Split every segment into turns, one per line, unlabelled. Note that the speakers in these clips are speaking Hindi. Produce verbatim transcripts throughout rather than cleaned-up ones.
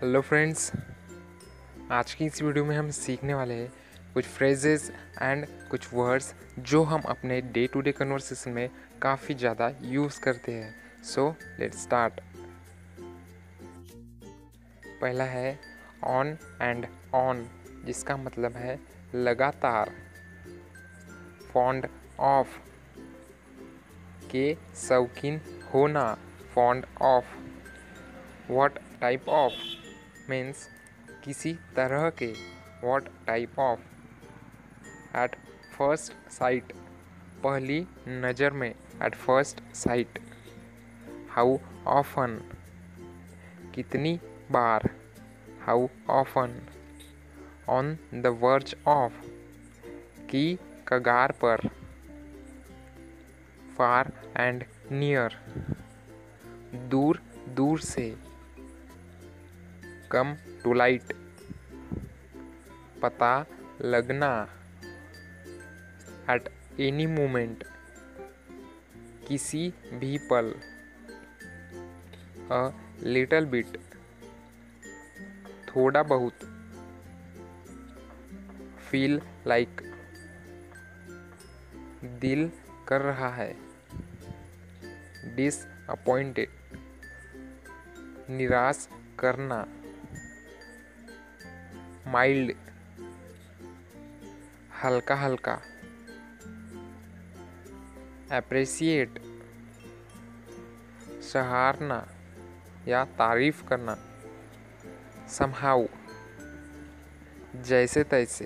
हेलो फ्रेंड्स, आज की इस वीडियो में हम सीखने वाले हैं कुछ फ्रेजेस एंड कुछ वर्ड्स जो हम अपने डे टू डे कन्वर्सेशन में काफ़ी ज़्यादा यूज़ करते हैं। So let's start. पहला है ऑन एंड ऑन, जिसका मतलब है लगातार। फॉन्ड ऑफ, के शौकीन होना, fond of. What type of means किसी तरह के, what type of. At first sight, पहली नज़र में, at first sight. How often, कितनी बार, how often. On the verge of, की कगार पर। फार एंड नियर, दूर दूर से। कम टू लाइट, पता लगना। एट एनी मोमेंट, किसी भी पल। अ लिटल बिट, थोड़ा बहुत। फील लाइक, दिल कर रहा है। डिसअपॉइंटेड, निराश करना। माइल्ड, हल्का हल्का। अप्रिशिएट, सराहना या तारीफ करना। समहाउ, जैसे तैसे।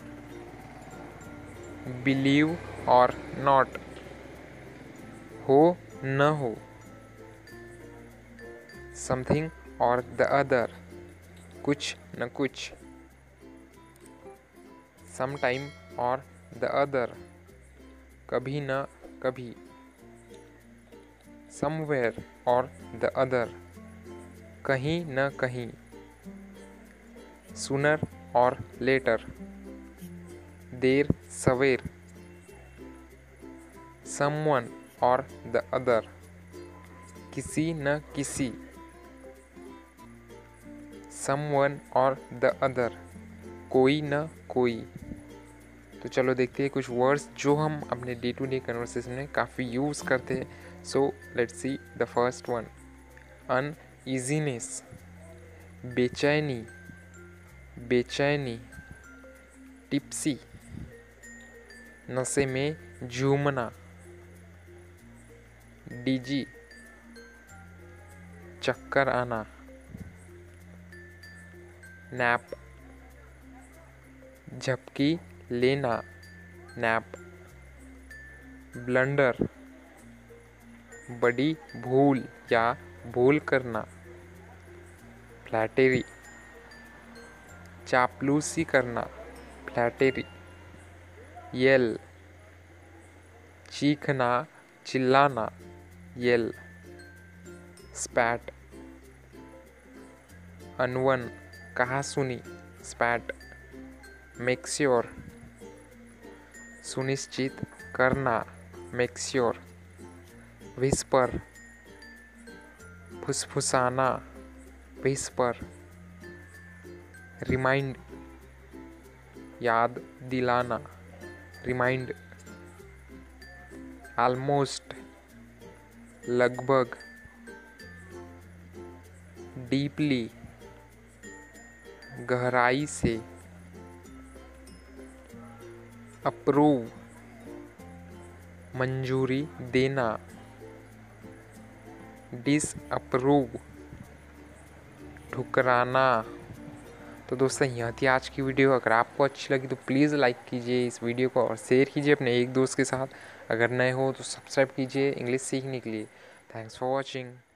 बिलीव और नॉट, हो न हो। समथिंग और द अदर, कुछ न कुछ। समटाइम और द अदर, कभी न कभी। समवेयर और द अदर, कहीं न कहीं। सूनर और लेटर, देर सवेर। समवन और द अदर, किसी न किसी। समवन और द अदर, कोई न कोई। तो चलो देखते हैं कुछ वर्ड्स जो हम अपने डे टू डे कन्वर्सेशन में काफ़ी यूज़ करते हैं। So let's see the first one. Uneasiness, बेचैनी, बेचैनी। टिप्सी, नशे में झूमना। डिजी, चक्कर आना। नैप, झपकी लेना, नैप। ब्लंडर, बड़ी भूल या भूल करना। फ्लैटेरी, चापलूसी करना, फ्लैटेरी। येल, चीखना, चिल्लाना, येल। स्पैट, अनवन, कहा सुनी, स्पैट। मेक श्योर, सुनिश्चित करना, मेक श्योर। विस्पर, फुसफुसाना, विस्पर। रिमाइंड, याद दिलाना, रिमाइंड। ऑलमोस्ट, लगभग। डीपली, गहराई से। अप्रूव, मंजूरी देना। डिसअप्रूव, ठुकराना। तो दोस्तों, यह थी आज की वीडियो। अगर आपको अच्छी लगी तो प्लीज़ लाइक कीजिए इस वीडियो को और शेयर कीजिए अपने एक दोस्त के साथ। अगर नए हो तो सब्सक्राइब कीजिए इंग्लिश सीखने के लिए। Thanks for watching.